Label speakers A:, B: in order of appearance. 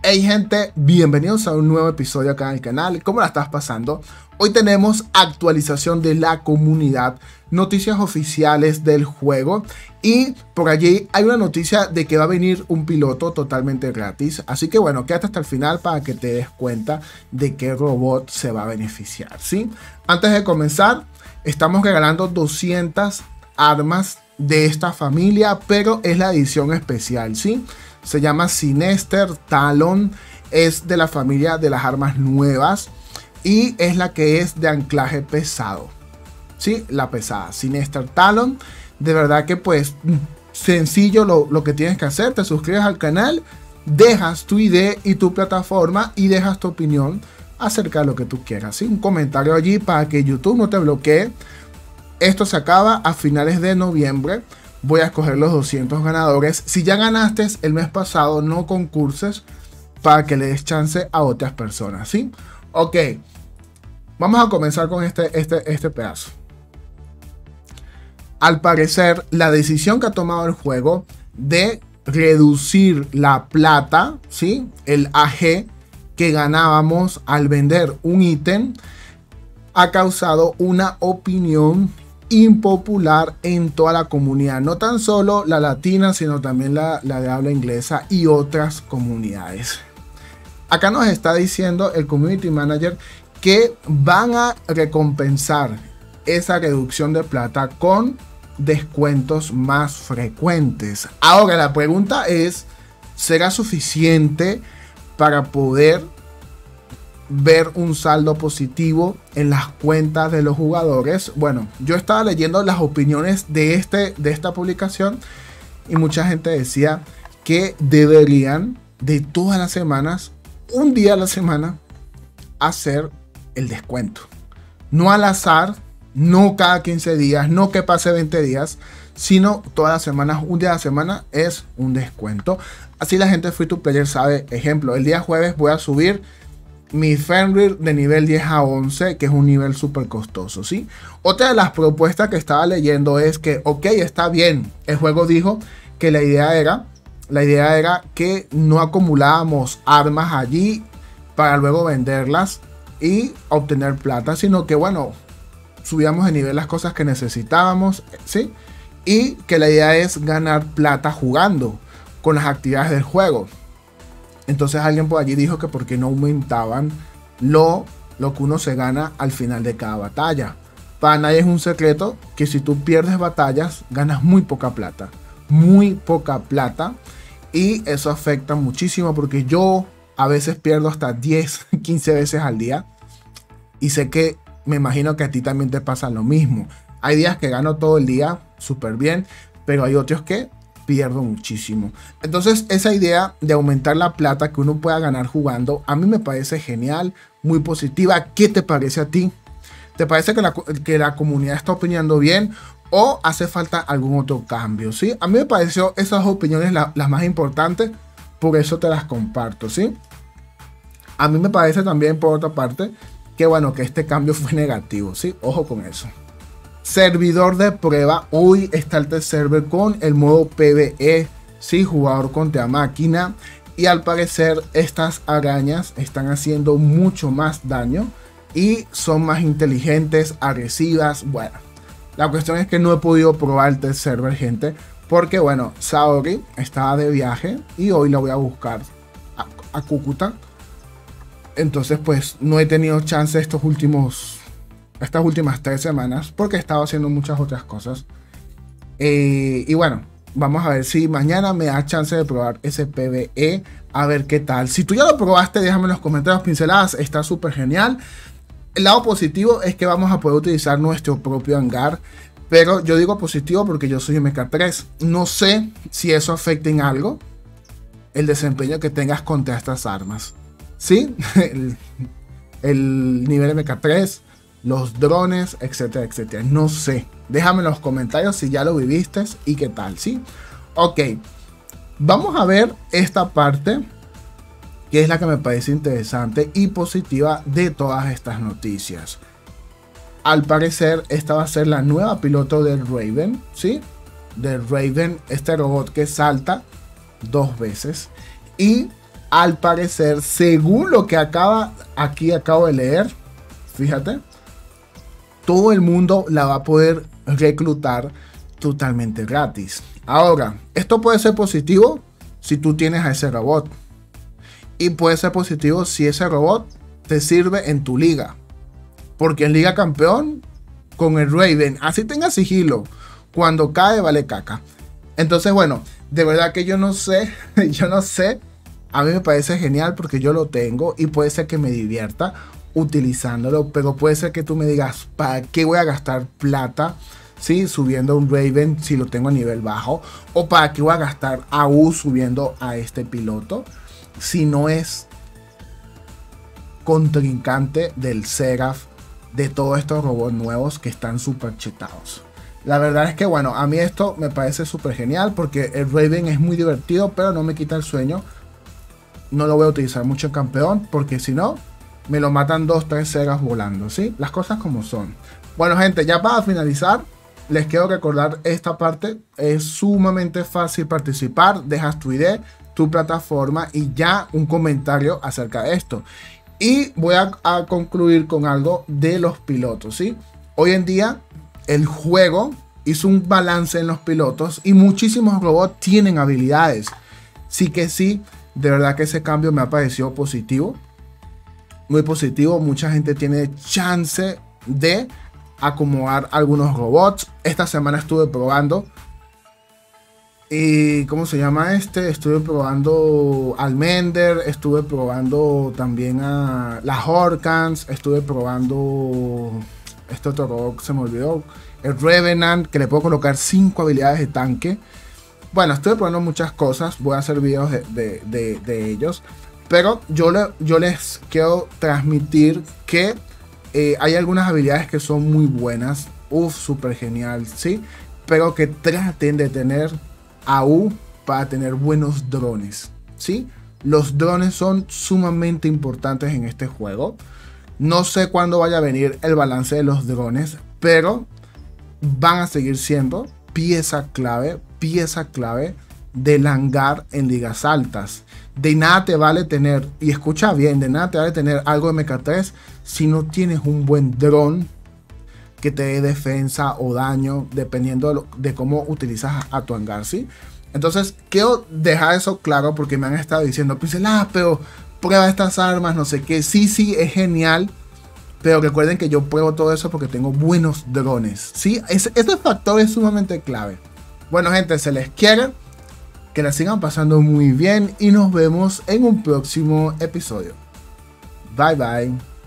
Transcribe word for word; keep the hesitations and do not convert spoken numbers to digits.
A: Hey gente, bienvenidos a un nuevo episodio acá en el canal. ¿Cómo la estás pasando? Hoy tenemos actualización de la comunidad, noticias oficiales del juego y por allí hay una noticia de que va a venir un piloto totalmente gratis. Así que bueno, quédate hasta el final para que te des cuenta de qué robot se va a beneficiar, ¿sí? Antes de comenzar, estamos regalando doscientas armas de esta familia, pero es la edición especial, ¿sí? Se llama Sinester Talon, es de la familia de las armas nuevas y es la que es de anclaje pesado, ¿sí? La pesada, Sinester Talon. De verdad que pues sencillo lo, lo que tienes que hacer, te suscribes al canal, dejas tu I D y tu plataforma y dejas tu opinión acerca de lo que tú quieras, ¿sí? Un comentario allí para que YouTube no te bloquee. Esto se acaba a finales de noviembre. Voy a escoger los doscientos ganadores. Si ya ganaste el mes pasado, no concurses para que le des chance a otras personas, ¿sí? Ok, vamos a comenzar con este, este, este pedazo. Al parecer, la decisión que ha tomado el juego de reducir la plata, ¿sí? El A G que ganábamos al vender un ítem, ha causado una opinión impopular en toda la comunidad, no tan solo la latina, sino también la, la de habla inglesa y otras comunidades. Acá nos está diciendo el community manager que van a recompensar esa reducción de plata con descuentos más frecuentes. Ahora la pregunta es, ¿será suficiente para poder ver un saldo positivo en las cuentas de los jugadores? Bueno, yo estaba leyendo las opiniones de, este, de esta publicación y mucha gente decía que deberían de todas las semanas, un día a la semana, hacer el descuento. No al azar, no cada quince días, no que pase veinte días, sino todas las semanas, un día a la semana es un descuento. Así la gente free to player sabe. Ejemplo, el día jueves voy a subir mi Fenrir de nivel diez a once, que es un nivel súper costoso, ¿sí? Otra de las propuestas que estaba leyendo es que, ok, está bien, el juego dijo que la idea era, la idea era que no acumulábamos armas allí para luego venderlas y obtener plata, sino que, bueno, subíamos de nivel las cosas que necesitábamos, ¿sí? Y que la idea es ganar plata jugando con las actividades del juego. Entonces alguien por allí dijo que por qué no aumentaban lo, lo que uno se gana al final de cada batalla. Para nadie es un secreto que si tú pierdes batallas, ganas muy poca plata. Muy poca plata. Y eso afecta muchísimo porque yo a veces pierdo hasta diez, quince veces al día. Y sé que me imagino que a ti también te pasa lo mismo. Hay días que gano todo el día súper bien, pero hay otros que pierdo muchísimo. Entonces esa idea de aumentar la plata que uno pueda ganar jugando a mí me parece genial, muy positiva. ¿Qué te parece a ti? ¿Te parece que la, que la comunidad está opinando bien o hace falta algún otro cambio? ¿Sí? A mí me pareció esas opiniones la, las más importantes, por eso te las comparto, ¿sí? A mí me parece también por otra parte que bueno, que este cambio fue negativo, ¿sí? Ojo con eso. Servidor de prueba, hoy está el test server con el modo PvE, sí, jugador contra máquina, y al parecer estas arañas están haciendo mucho más daño y son más inteligentes, agresivas. Bueno, la cuestión es que no he podido probar el test server, gente, porque bueno, Saori estaba de viaje y hoy la voy a buscar a, a Cúcuta. Entonces pues no he tenido chance estos últimos estas últimas tres semanas porque he estado haciendo muchas otras cosas, eh, y bueno, vamos a ver si mañana me da chance de probar ese PvE, a ver qué tal. Si tú ya lo probaste, déjame en los comentarios pinceladas, está súper genial. El lado positivo es que vamos a poder utilizar nuestro propio hangar, pero yo digo positivo porque yo soy M K tres, no sé si eso afecta en algo el desempeño que tengas contra estas armas, ¿sí? el, el nivel M K tres, los drones, etcétera, etcétera. No sé. Déjame en los comentarios si ya lo viviste y qué tal, ¿sí? Ok. Vamos a ver esta parte, que es la que me parece interesante y positiva de todas estas noticias. Al parecer, esta va a ser la nueva piloto del Raven, ¿sí? Del Raven, este robot que salta dos veces. Y al parecer, según lo que acaba aquí acabo de leer, fíjate, todo el mundo la va a poder reclutar totalmente gratis. Ahora, esto puede ser positivo si tú tienes a ese robot, y puede ser positivo si ese robot te sirve en tu liga, porque en Liga Campeón con el Raven, así tenga sigilo, cuando cae vale caca. Entonces, bueno, de verdad que yo no sé, yo no sé, a mí me parece genial porque yo lo tengo y puede ser que me divierta utilizándolo, pero puede ser que tú me digas, ¿para qué voy a gastar plata? ¿Sí? Subiendo un Raven si lo tengo a nivel bajo, o para qué voy a gastar A U subiendo a este piloto si no es contrincante del Seraph, de todos estos robots nuevos que están súper chetados. La verdad es que bueno, a mí esto me parece súper genial porque el Raven es muy divertido, pero no me quita el sueño. No lo voy a utilizar mucho en campeón porque si no, me lo matan dos, tres Seraphs volando, ¿sí? Las cosas como son. Bueno gente, ya para finalizar, les quiero recordar esta parte. Es sumamente fácil participar. Dejas tu I D, tu plataforma y ya un comentario acerca de esto. Y voy a, a concluir con algo de los pilotos, ¿sí? Hoy en día el juego hizo un balance en los pilotos y muchísimos robots tienen habilidades. Sí que sí, de verdad que ese cambio me ha parecido positivo. Muy positivo, mucha gente tiene chance de acomodar algunos robots. Esta semana estuve probando. ¿Y cómo se llama este? Estuve probando al Mender, estuve probando también a las Horcans, estuve probando este otro robot, se me olvidó, el Revenant, que le puedo colocar cinco habilidades de tanque. Bueno, estuve probando muchas cosas, voy a hacer videos de, de, de, de ellos, pero yo, le, yo les quiero transmitir que eh, hay algunas habilidades que son muy buenas, uff, súper genial, ¿sí? Pero que traten de tener A U para tener buenos drones, ¿sí? Los drones son sumamente importantes en este juego. No sé cuándo vaya a venir el balance de los drones, pero van a seguir siendo pieza clave, pieza clave del hangar en ligas altas. De nada te vale tener, y escucha bien, de nada te vale tener algo de M K tres si no tienes un buen dron que te dé defensa o daño, dependiendo de, lo, de cómo utilizas a, a tu hangar, ¿sí? Entonces, quiero dejar eso claro porque me han estado diciendo, Pixel, ah, pero prueba estas armas, no sé qué. Sí, sí, es genial, pero recuerden que yo pruebo todo eso porque tengo buenos drones, ¿sí? Es, este factor es sumamente clave. Bueno, gente, se les quiere, que la sigan pasando muy bien y nos vemos en un próximo episodio. Bye, bye.